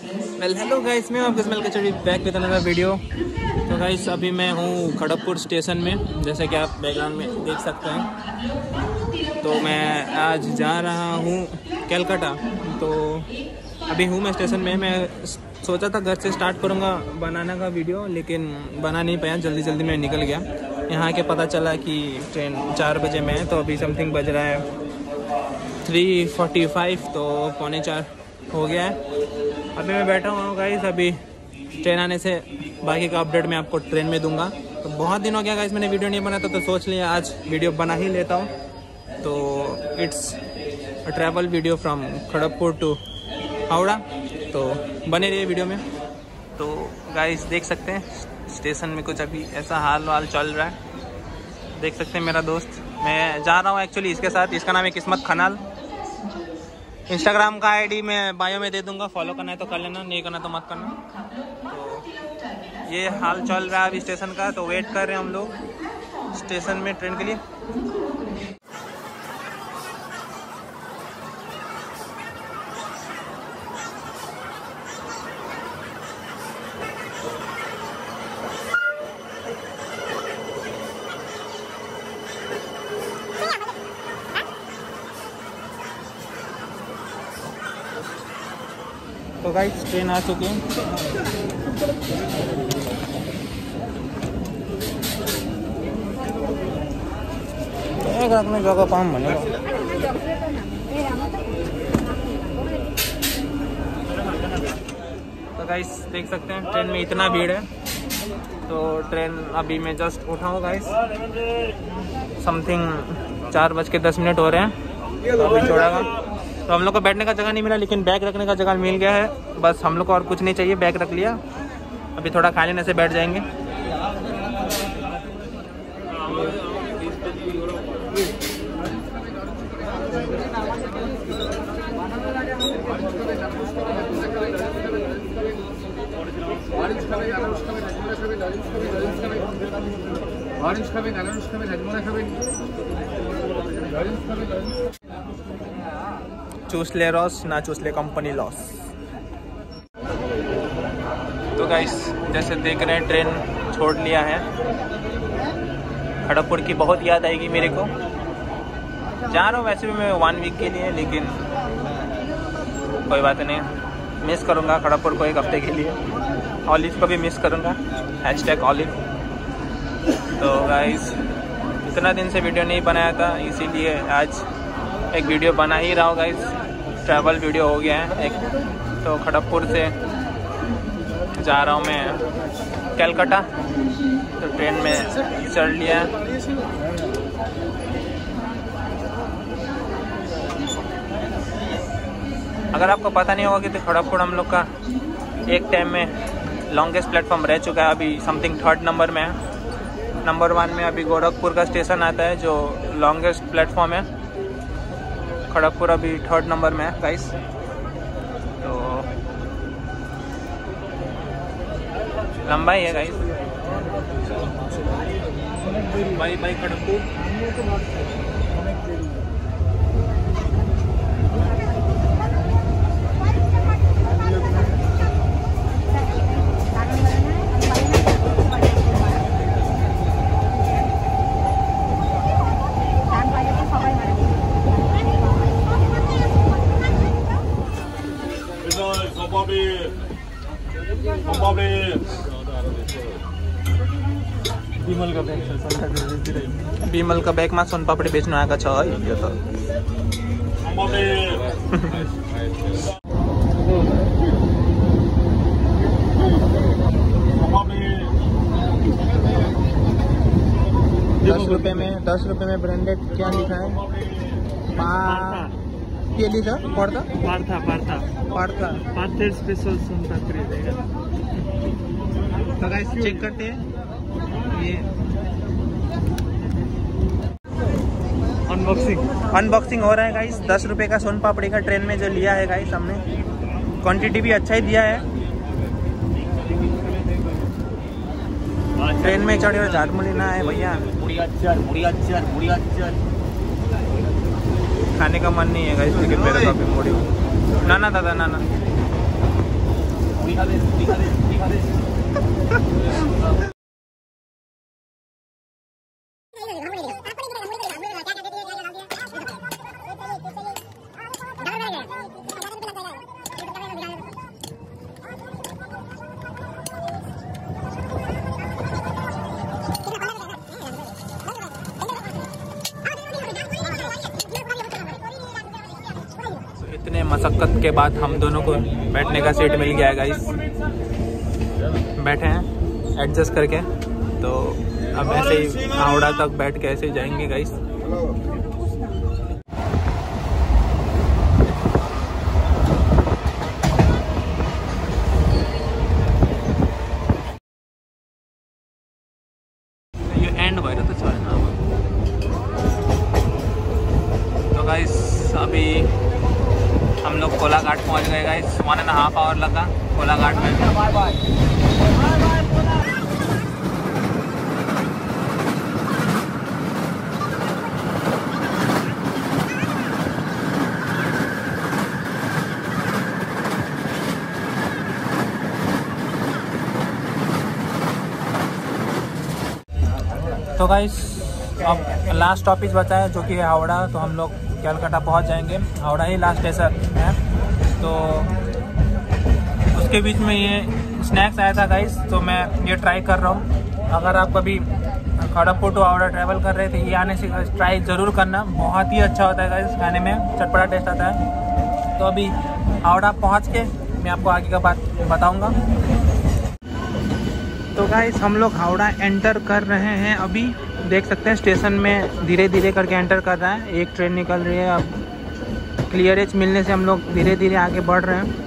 Hello guys, मैं आपके smell kachori back with another video. तो गाइस अभी मैं हूँ खड़गपुर स्टेशन में, जैसे कि आप बैकग्राउंड में देख सकते हैं। तो मैं आज जा रहा हूँ कलकत्ता। तो अभी हूँ मैं स्टेशन में। मैं सोचा था घर से स्टार्ट करूँगा बनाने का वीडियो, लेकिन बना नहीं पाया, जल्दी जल्दी में निकल गया। यहाँ के पता चला कि ट्रेन 4 बजे में है, तो अभी समथिंग बज रहा है 3:45, तो 3:45 हो गया है। अभी मैं बैठा हुआ हूँ गाइस। अभी ट्रेन आने से बाकी का अपडेट मैं आपको ट्रेन में दूंगा। तो बहुत दिन हो गया गाइस मैंने वीडियो नहीं बनाया था, तो सोच लिया आज वीडियो बना ही लेता हूँ। तो it's a travel video from Kharagpur to Howrah, तो बने रहिए वीडियो में। तो गाइस देख सकते हैं स्टेशन में कुछ अभी ऐसा हाल वाल चल रहा है। देख सकते हैं मेरा दोस्त, मैं जा रहा हूँ एक्चुअली इसके साथ। इसका नाम है किस्मत खनाल। इंस्टाग्राम का आईडी मैं बायो में दे दूंगा, फॉलो करना है तो कर लेना, नहीं करना तो मत करना। तो ये हाल चल रहा है अभी स्टेशन का। तो वेट कर रहे हैं हम लोग स्टेशन में ट्रेन के लिए। तो गाइस ट्रेन आ चुकी है। एक रखने जगह पाम बने। तो गाइस देख सकते हैं ट्रेन में इतना भीड़ है। तो ट्रेन अभी मैं जस्ट उठा हूँ गाइस, समथिंग 4:10 हो रहे हैं। तो अभी छोड़ेगा। तो हम लोग को बैठने का जगह नहीं मिला, लेकिन बैग रखने का जगह मिल गया है। बस हम लोग को और कुछ नहीं चाहिए, बैग रख लिया। अभी थोड़ा खा लेने से बैठ जाएंगे। चूस ले रॉस, ना चूस ले कंपनी लॉस। तो गाइस जैसे देख रहे हैं ट्रेन छोड़ लिया है। खड़गपुर की बहुत याद आएगी मेरे को। जा रहा हूँ वैसे भी मैं 1 वीक के लिए, लेकिन कोई बात नहीं, मिस करूँगा खड़गपुर को 1 हफ्ते के लिए। ऑलिव को भी मिस करूँगा, #ऑलिव। तो गाइस इतना दिन से वीडियो नहीं बनाया था, इसीलिए आज एक वीडियो बना ही रहा हूँ गाइस। ट्रैवल वीडियो हो गया है एक। तो खड़गपुर से जा रहा हूँ मैं कलकत्ता। तो ट्रेन में चढ़ लिया। अगर आपको पता नहीं होगा कि तो खड़गपुर हम लोग का एक टाइम में लॉन्गेस्ट प्लेटफॉर्म रह चुका है। अभी समथिंग 3rd नंबर में है। नंबर 1 में अभी गोरखपुर का स्टेशन आता है, जो लॉन्गेस्ट प्लेटफॉर्म है। खड़गपुर अभी 3rd नंबर में है गाइस। तो लंबा ही है guys. Bye bye Kharagpur. Bimal का बैग में सोन पापड़ी बेच्नु आएका छ है यो त। दस रुपए में ब्रांडेड क्या लिखा है? केली छ पढ्दा पार्था स्पेशल सोन पापड़ी रहेगा। तो गाइस चेक करते हैं ये अनबॉक्सिंग हो रहा है गाइस। 10 रुपए का सोन पापड़ी का ट्रेन में जो लिया है गाइस हमने। क्वांटिटी भी अच्छा ही दिया है। ट्रेन में चढ़े और झाटमुली ना है भैया। खाने का मन नहीं है गाइस, लेकिन मेरे को अभी मुड़ी ना दादा ना। इतने मशक्कत के बाद हम दोनों को बैठने का सीट मिल गया है गाइस। बैठे हैं एडजस्ट करके, तो अब ऐसे ही हावड़ा तक बैठ के ऐसे ही जाएंगे गाइस। ये एंड भएर त छैन। तो गाइस अभी हम लोग कोलाघाट पहुंच गए गाइस। 1.5 आवर लगा कोलाघाट में। Bye bye. तो गाइस अब लास्ट स्टॉपेज बचा है जो कि है हावड़ा। तो हम लोग कलकत्ता पहुंच जाएंगे। हावड़ा ही लास्ट स्टेशन है। तो उसके बीच में ये स्नैक्स आया था गाइस, तो मैं ये ट्राई कर रहा हूँ। अगर आप कभी खड़गपुर टू हावड़ा ट्रैवल कर रहे थे, ये आने से ट्राई ज़रूर करना। बहुत ही अच्छा होता है गाइस, खाने में चटपटा टेस्ट आता है। तो अभी हावड़ा पहुँच के मैं आपको आगे का बात बताऊँगा। तो गाइस हम लोग हावड़ा एंटर कर रहे हैं। अभी देख सकते हैं स्टेशन में धीरे धीरे करके एंटर कर रहा है। एक ट्रेन निकल रही है। अब क्लियरेज मिलने से हम लोग धीरे धीरे आगे बढ़ रहे हैं।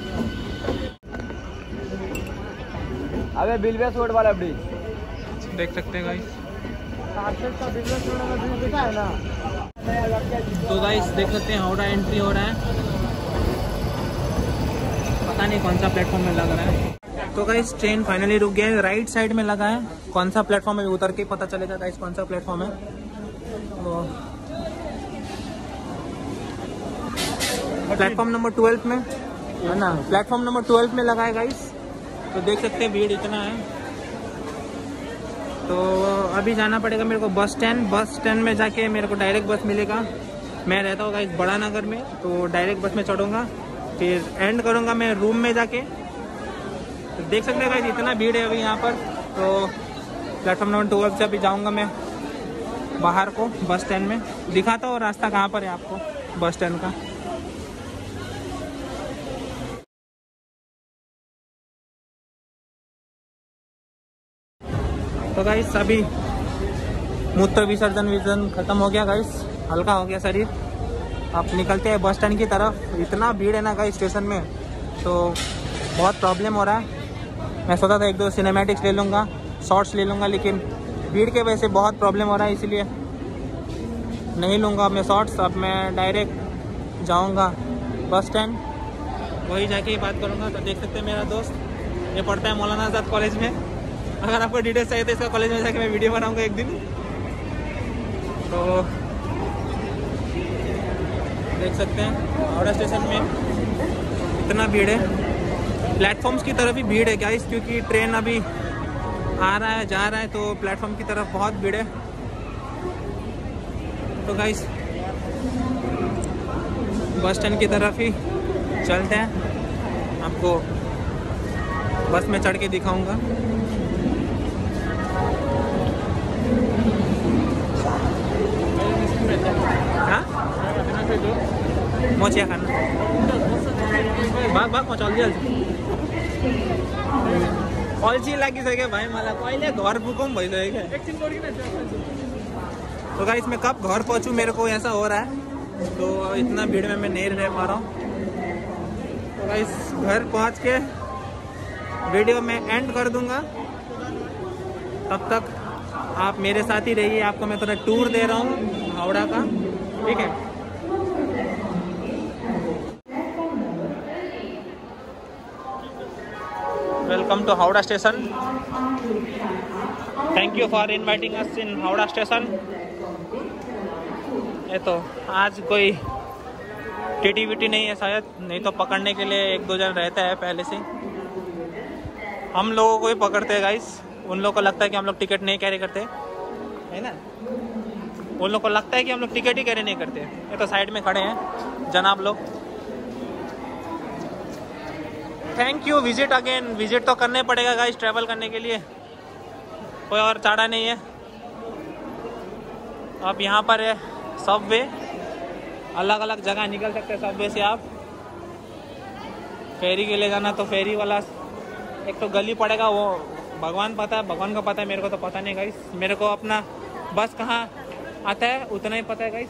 अबे बिलवेस रोड वाला ब्रिज देख सकते हैं गाइस। है ना। तो गाइस देख सकते हैं हावड़ा एंट्री हो रहा है। पता नहीं कौन सा प्लेटफॉर्म में लग रहा है। तो गाइस ट्रेन फाइनली रुक गया है। राइट साइड में लगा है। कौन सा प्लेटफॉर्म है उतर के पता चलेगा गाइस कौन सा प्लेटफॉर्म है। तो प्लेटफॉर्म नंबर 12 में है ना। प्लेटफॉर्म नंबर 12 में लगा है गाइस। तो देख सकते हैं भीड़ इतना है। तो अभी जाना पड़ेगा मेरे को बस स्टैंड में जाके मेरे को डायरेक्ट बस मिलेगा। मैं रहता हूँ गाइस बड़ा नगर में, तो डायरेक्ट बस में चढ़ूँगा, फिर एंड करूँगा मैं रूम में जाके। तो देख सकते हैं गाइस इतना भीड़ है अभी यहाँ पर। तो प्लेटफॉर्म नंबर 12 से अभी जाऊँगा मैं बाहर को बस स्टैंड में। दिखाता हूँ रास्ता कहाँ पर है आपको बस स्टैंड का। तो गाइस अभी मूत्र विसर्जन खत्म हो गया गाइस। हल्का हो गया शरीर। आप निकलते हैं बस स्टैंड की तरफ। इतना भीड़ है ना गाइस स्टेशन में, तो बहुत प्रॉब्लम हो रहा है। मैं सोचा था 1-2 सिनेमैटिक्स ले लूँगा, शॉर्ट्स ले लूँगा, लेकिन भीड़ के वजह से बहुत प्रॉब्लम हो रहा है, इसीलिए नहीं लूँगा मैं शॉर्ट्स। अब मैं डायरेक्ट जाऊँगा बस स्टैंड, वही जाके ही बात करूँगा। तो देख सकते हैं मेरा दोस्त ये पढ़ता है मौलाना आज़ाद कॉलेज में। अगर आपको डिटेल्स चाहिए तो इसका कॉलेज में जाके मैं वीडियो बनाऊँगा एक दिन। तो देख सकते हैं हावड़ा स्टेशन में इतना भीड़ है। प्लेटफॉर्म्स की तरफ ही भीड़ है गाइस, क्योंकि ट्रेन अभी आ रहा है जा रहा है, तो प्लेटफॉर्म की तरफ बहुत भीड़ है। तो गाइस बस स्टैंड की तरफ ही चलते हैं। आपको बस में चढ़ के दिखाऊंगा। हाँ मोचिया खाना भाग चल अल्छी लागिसक्यो भाइ मलाई। कहिले घर पुगौँ भइसक्यो क्या। तो गाइस मैं कब घर पहुँचूँ मेरे को ऐसा हो रहा है। तो इतना भीड़ में मैं नहीं रह पा रहा हूँ। तो गाइस घर पहुँच के वीडियो में एंड कर दूंगा। तब तक आप मेरे साथ ही रहिए। आपको मैं थोड़ा टूर दे रहा हूँ हावड़ा का, ठीक है। Welcome to Howrah station. Thank you for inviting us in Howrah station. ये तो आज कोई टीटी वीटी नहीं है शायद, नहीं तो पकड़ने के लिए 1-2 जन रहता है पहले से। हम लोगों को ही पकड़ते हैं गाइस। उन लोगों को लगता है कि हम लोग टिकट नहीं कैरी करते है ना, उन लोगों को लगता है कि हम लोग टिकट ही कैरी नहीं करते। ये तो साइड में खड़े हैं जनाब लोग। Thank you, visit again. Visit तो करने पड़ेगा गाइस ट्रैवल करने के लिए, कोई और चारा नहीं है। अब यहाँ पर है सबवे, अलग अलग जगह निकल सकते हैं सबवे से आप। फेरी के लिए जाना तो फेरी वाला एक तो गली पड़ेगा, वो भगवान पता है, भगवान को पता है, मेरे को तो पता नहीं गाइस। मेरे को अपना बस कहाँ आता है उतना ही पता है गाइस।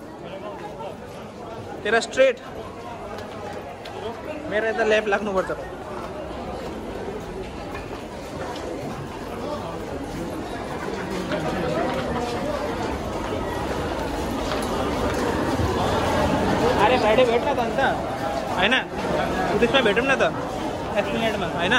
तेरा स्ट्रेट मेरा इधर लेफ्ट लगना पड़ता है। अरे फ्राइडे बैठना था ना, है ना, उसमें बैठूँ ना था एस्प्लेनेड में, है ना।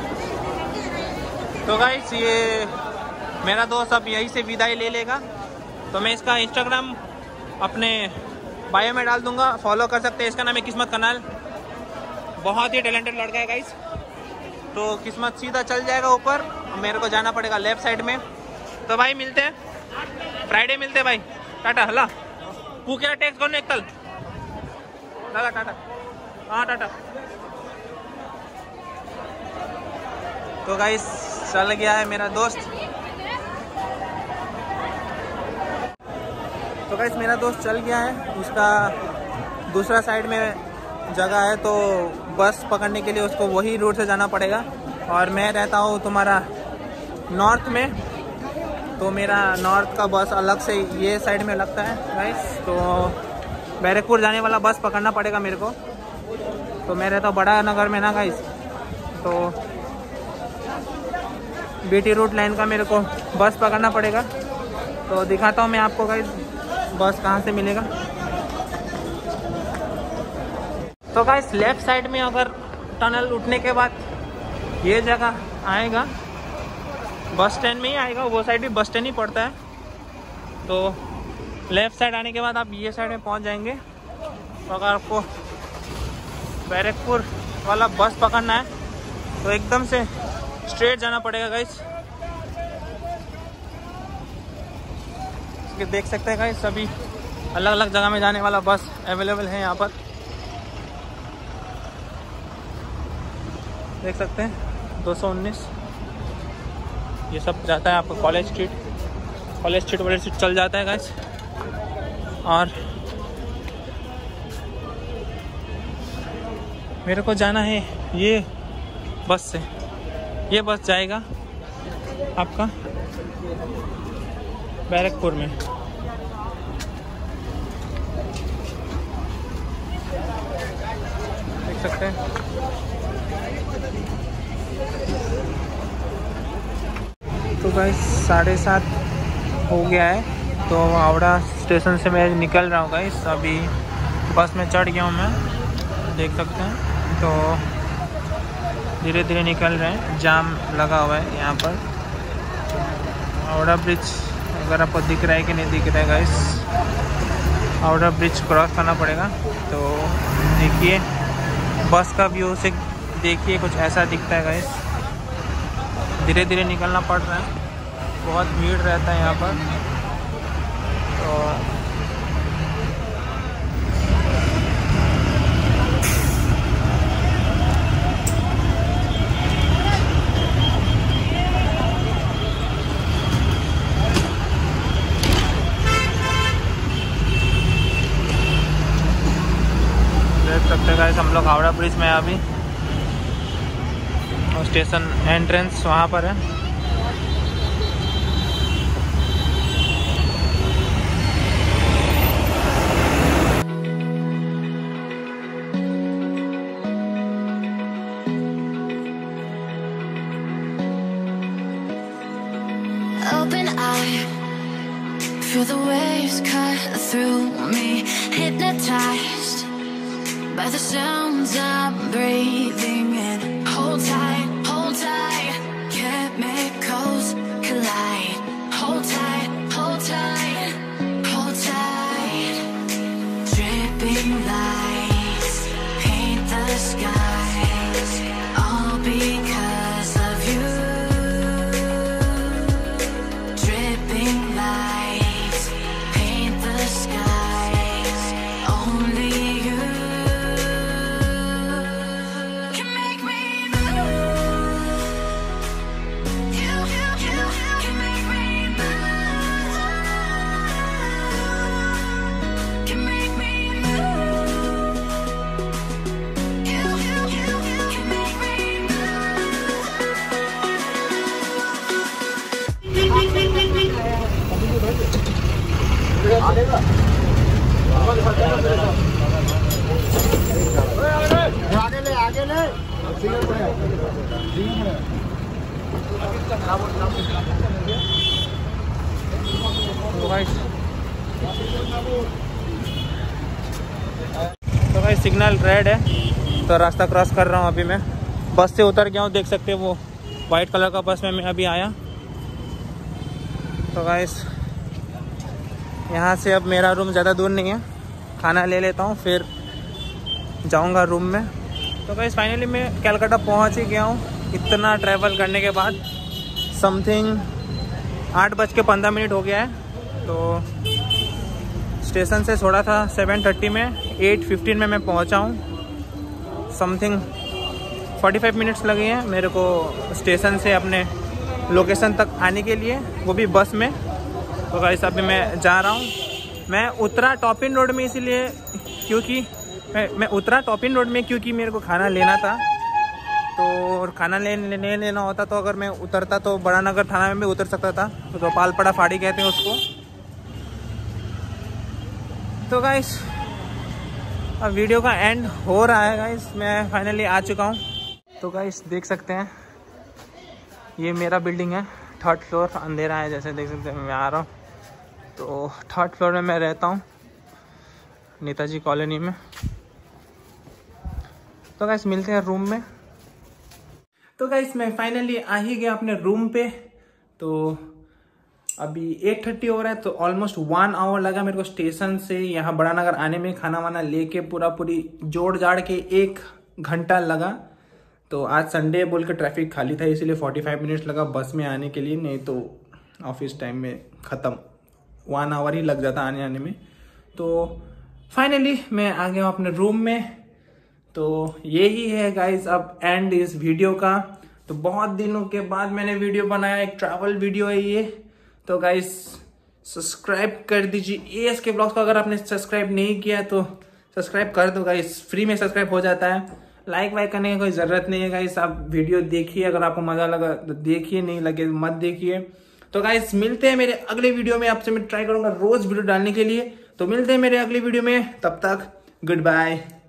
तो गाइस ये मेरा दोस्त अब यहीं से विदाई ले लेगा, तो मैं इसका इंस्टाग्राम अपने बायो में डाल दूंगा, फॉलो कर सकते हैं। इसका नाम है किस्मत कनाल, बहुत ही टैलेंटेड लड़का है गाइस। तो किस्मत सीधा चल जाएगा ऊपर, मेरे को जाना पड़ेगा लेफ्ट साइड में। तो भाई मिलते हैं फ्राइडे, मिलते हैं भाई। टाटा। हला पूकेला टैक्स कौन एक तल लगा, टाटा। हाँ टाटा। तो गाइस चल गया है मेरा दोस्त। तो गाइस मेरा दोस्त चल गया है, उसका दूसरा साइड में जगह है, तो बस पकड़ने के लिए उसको वही रूट से जाना पड़ेगा। और मैं रहता हूँ तुम्हारा नॉर्थ में, तो मेरा नॉर्थ का बस अलग से ये साइड में लगता है गाइस। तो बैरकपुर जाने वाला बस पकड़ना पड़ेगा मेरे को। तो मैं रहता हूँ बड़ा नगर में ना गाइस, तो बीटी रूट लाइन का मेरे को बस पकड़ना पड़ेगा। तो दिखाता हूँ मैं आपको गाइस बस कहाँ से मिलेगा। तो गाइस लेफ्ट साइड में अगर टनल उठने के बाद ये जगह आएगा, बस स्टैंड में ही आएगा, वो साइड भी बस स्टैंड ही पड़ता है। तो लेफ्ट साइड आने के बाद आप ये साइड में पहुंच जाएंगे। तो अगर आपको बैरकपुर वाला बस पकड़ना है तो एकदम से स्ट्रेट जाना पड़ेगा गाइस। देख सकते हैं गाइस सभी अलग अलग जगह में जाने वाला बस अवेलेबल है यहाँ पर, देख सकते हैं 219 ये सब जाता है आपको कॉलेज स्ट्रीट वाले स्ट्रीट चल जाता है गाइस। और मेरे को जाना है ये बस से, ये बस जाएगा आपका बैरकपुर में। देख सकते हैं तो गाइस 7:30 हो गया है। तो हावड़ा स्टेशन से मैं निकल रहा हूँ गाइस, अभी बस में चढ़ गया हूँ मैं, देख सकते हैं। तो धीरे धीरे निकल रहे हैं, जाम लगा हुआ है यहाँ पर। हावड़ा ब्रिज अगर आपको दिख रहा है कि नहीं दिख रहा है गाइस, हावड़ा ब्रिज क्रॉस करना पड़ेगा। तो देखिए बस का व्यू से देखिए कुछ ऐसा दिखता है गाइस। धीरे धीरे निकलना पड़ रहा है, बहुत भीड़ रहता है यहाँ पर। तो देख सकते हैं गाइस हम लोग हावड़ा ब्रिज में अभी, और स्टेशन एंट्रेंस वहाँ पर है। Open eye, feel the waves cut through me, hypnotized by the sounds I'm breathing in. Hold tight, chemicals collide. Hold tight, hold tight, hold tight. Dripping lights paint the skies, all because of आगे ले तो भाई signal red है तो रास्ता cross कर रहा हूँ। अभी मैं बस से उतर गया हूँ, देख सकते हो वो वाइट कलर का बस में मैं अभी आया। तो गाइस यहाँ से अब मेरा रूम ज़्यादा दूर नहीं है, खाना ले लेता हूँ फिर जाऊँगा रूम में। तो गाइस फाइनली मैं कलकत्ता पहुँच ही गया हूँ इतना ट्रैवल करने के बाद। समथिंग 8:15 हो गया है। तो स्टेशन से छोड़ा था 7:30 में, 8:15 में मैं पहुँचा हूँ। समथिंग 45 मिनट्स लगे हैं मेरे को स्टेशन से अपने लोकेशन तक आने के लिए, वो भी बस में। तो गाइस अभी मैं जा रहा हूँ। मैं उतरा टॉपिन रोड में इसीलिए क्योंकि मैं उतरा टॉपिन रोड में क्योंकि मेरे को खाना लेना था। तो खाना लेना होता तो अगर मैं उतरता तो बड़ा नगर थाना में भी उतर सकता था, तो गोपालपड़ा फाड़ी कहते हैं उसको। तो गाइस अब वीडियो का एंड हो रहा है गाइस, मैं फाइनली आ चुका हूँ। तो गाइस देख सकते हैं ये मेरा बिल्डिंग है, 3rd फ्लोर। अंधेरा है जैसे देख सकते हैं, मैं आ रहा हूँ। तो 3rd फ्लोर में मैं रहता हूँ नेताजी कॉलोनी में। तो गाइस मिलते हैं रूम में। तो गाइस मैं फाइनली आ ही गया अपने रूम पे। तो अभी 8:30 हो रहा है, तो ऑलमोस्ट 1 आवर लगा मेरे को स्टेशन से यहाँ बड़ा नगर आने में। खाना वाना लेके पूरी जोड़ जाड़ के 1 घंटा लगा। तो आज संडे बोल के ट्रैफिक खाली था इसीलिए 45 मिनट्स लगा बस में आने के लिए, नहीं तो ऑफिस टाइम में ख़त्म 1 आवर ही लग जाता आने में। तो फाइनली मैं आ गया हूँ अपने रूम में। तो यही है गाइस अब एंड इस वीडियो का। तो बहुत दिनों के बाद मैंने वीडियो बनाया, एक ट्रैवल वीडियो है ये। तो गाइस सब्सक्राइब कर दीजिए ASK ब्लॉग्स को, अगर आपने सब्सक्राइब नहीं किया तो सब्सक्राइब कर दो गाइस, फ्री में सब्सक्राइब हो जाता है। लाइक वाइक करने की कोई ज़रूरत नहीं है गाइस, आप वीडियो देखिए, अगर आपको मज़ा लगा तो देखिए, नहीं लगे मत देखिए। तो गाइस मिलते हैं मेरे अगले वीडियो में, आपसे मैं ट्राई करूँगा रोज़ वीडियो डालने के लिए। तो मिलते हैं मेरे अगले वीडियो में, तब तक गुड बाय।